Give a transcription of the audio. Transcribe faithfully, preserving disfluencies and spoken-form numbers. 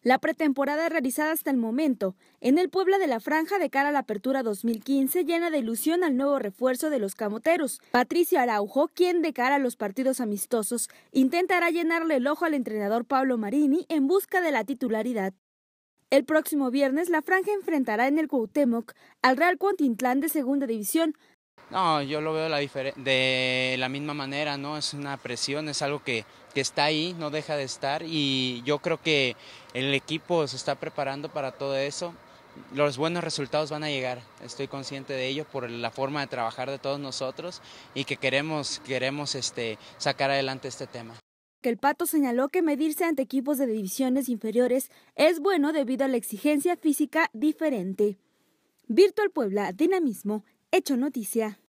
La pretemporada realizada hasta el momento en el Puebla de la Franja de cara a la apertura dos mil quince llena de ilusión al nuevo refuerzo de los camoteros, Patricio Araujo, quien de cara a los partidos amistosos intentará llenarle el ojo al entrenador Pablo Marini en busca de la titularidad. El próximo viernes la Franja enfrentará en el Cuauhtémoc al Real Cuautitlán de Segunda División. No, yo lo veo la de la misma manera, ¿no? Es una presión, es algo que, que está ahí, no deja de estar, y yo creo que el equipo se está preparando para todo eso. Los buenos resultados van a llegar, estoy consciente de ello por la forma de trabajar de todos nosotros y que queremos, queremos este, sacar adelante este tema. El Pato señaló que medirse ante equipos de divisiones inferiores es bueno debido a la exigencia física diferente. Virtual Puebla, dinamismo, hecho noticia.